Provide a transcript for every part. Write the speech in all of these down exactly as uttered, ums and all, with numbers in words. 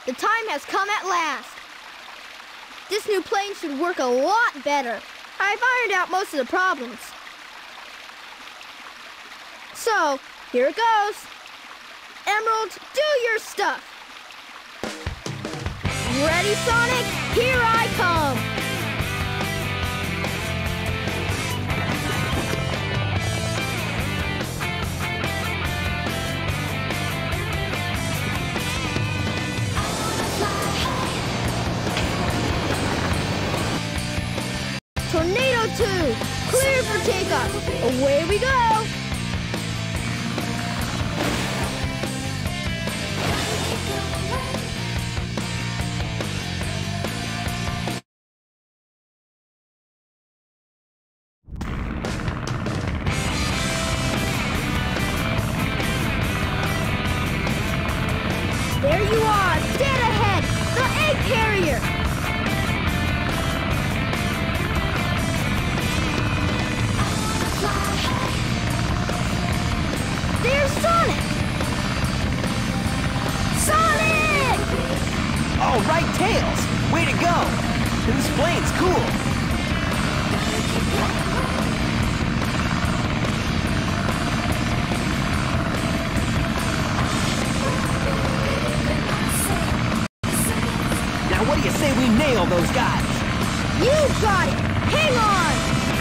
The time has come at last. This new plane should work a lot better. I've ironed out most of the problems. So, here it goes. Emerald, do your stuff. Ready, Sonic? Here I come. Tornado two, clear for takeoff. Away we go. There you are, dead ahead, the egg carrier. There's Sonic! Sonic! All right, Tails! Way to go! This plane's cool! Now what do you say we nail those guys? You got it! Hang on!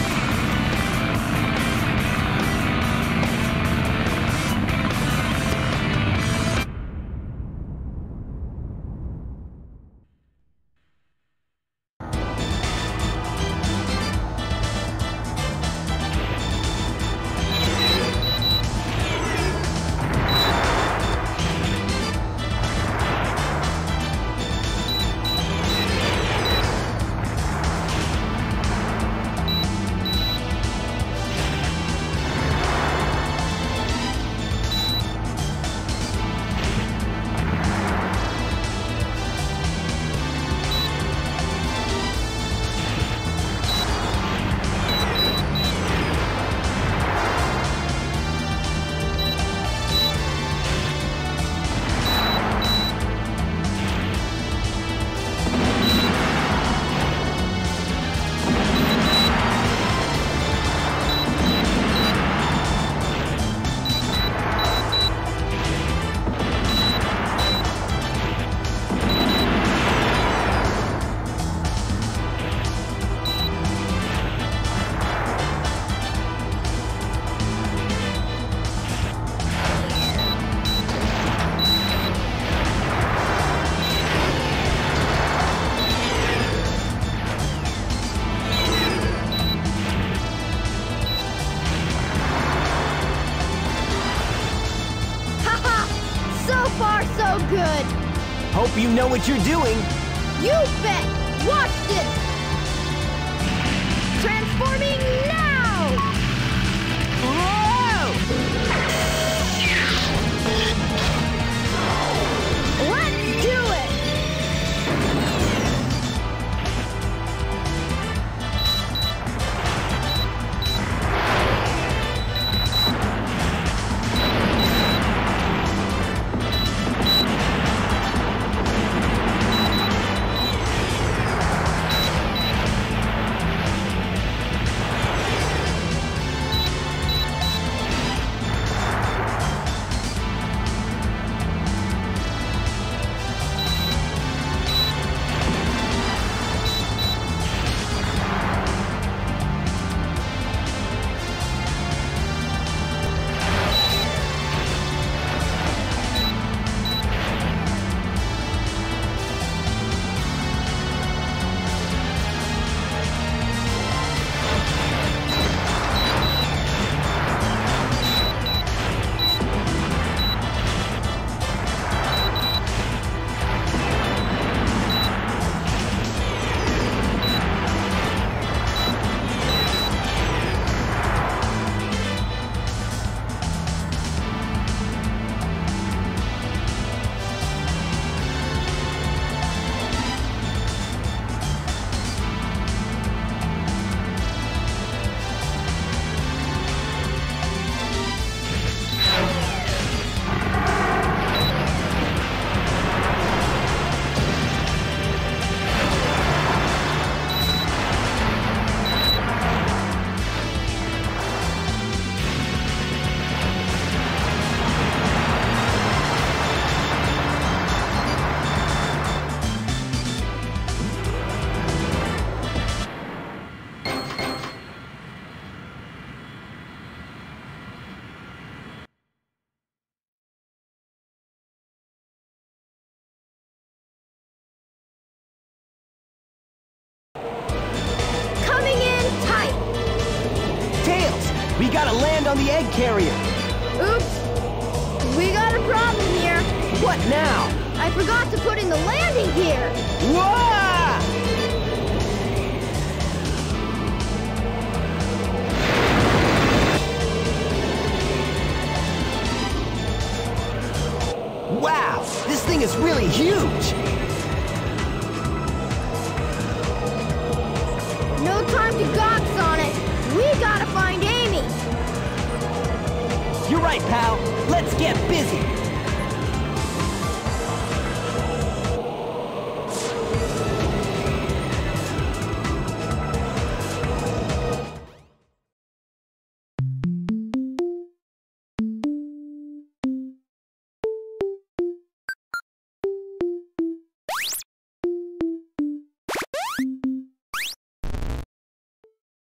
Good. Hope you know what you're doing. You bet. Watch this. Transforming now. Whoa! Let's do it. We gotta land on the egg carrier. Oops. We got a problem here. What now? I forgot to put in the landing gear. Whoa! Wow, this thing is really huge. No time to gawk on it. We gotta find Amy. You're right, pal. Let's get busy.